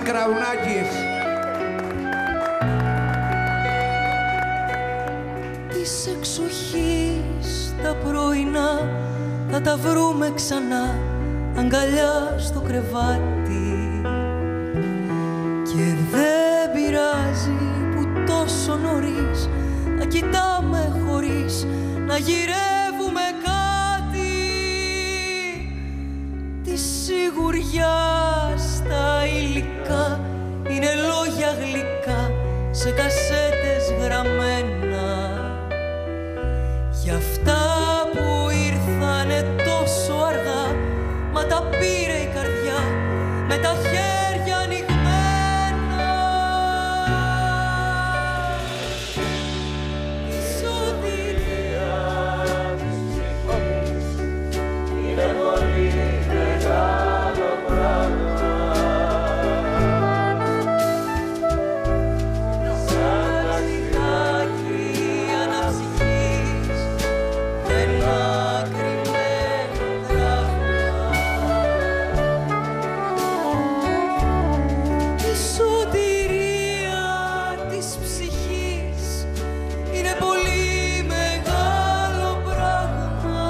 Κραουνάκης. Της εξοχής τα πρωινά θα τα βρούμε ξανά αγκαλιά στο κρεβάτι. Και δεν πειράζει που τόσο νωρίς να κοιτάμε χωρίς να γυρεύουμε κάτι. Τη σιγουριά στα υλικά είναι λόγια γλυκά σε κασέτες γραμμένα. Γι' αυτά που ήρθανε τόσο αργά, μα τα πήρε η καρδιά με τα χέρια ανοιγμένα. Η σωτηρία της ψυχής είναι πολύ μεγάλο πράγμα. Σαν ταξιδάκι αναψυχής με ένα κρυμμένο τραύμα. Η σωτηρία της ψυχής είναι πολύ μεγάλο πράγμα.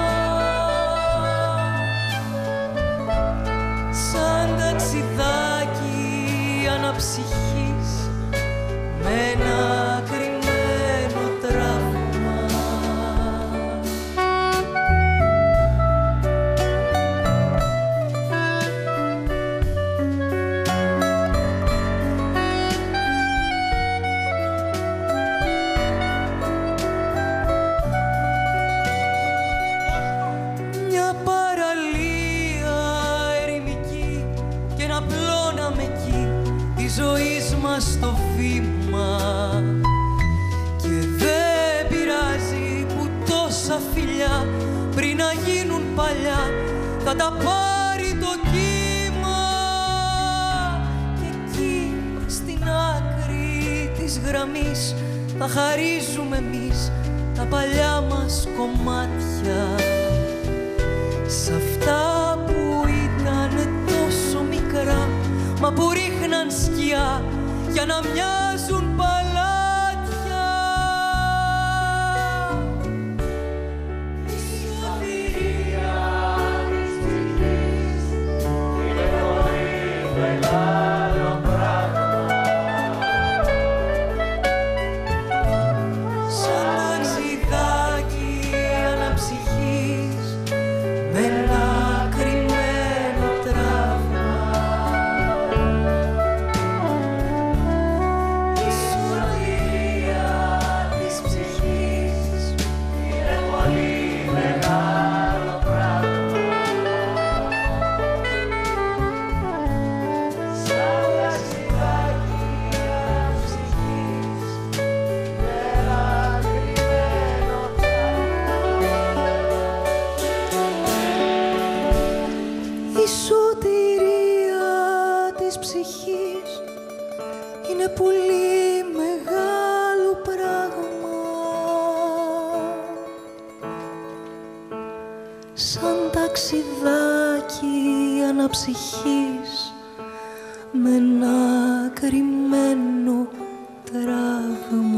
Σαν ταξιδάκι αναψυχής με ένα κρυμμένο τραύμα. Μια παραλία ερημική και ένα πλώναμε εκεί τη ζωής μας το βήμα. Και δεν πειράζει που τόσα φιλιά πριν να γίνουν παλιά θα τα πάρει το κύμα. Και εκεί στην άκρη της γραμμής θα χαρίζουμε εμείς τα παλιά μας κομμάτια. Σ' αυτά που ήτανε τόσο μικρά μα που ρίχναν σκιά για να μοιάζουν παλάτια. Η σωτηρία της ψυχής είναι πολύ μεγάλο πράγμα. Σαν ταξιδάκι αναψυχής με ένα κρυμμένο τραύμα. Η σωτηρία της ψυχής είναι πολύ μεγάλο πράγμα. Σαν ταξιδάκι αναψυχής με ένα κρυμμένο τραύμα. Η σωτηρία της ψυχής είναι πολύ μεγάλο πράγμα. Σαν ταξιδάκι αναψυχής με ένα κρυμμένο τραύμα.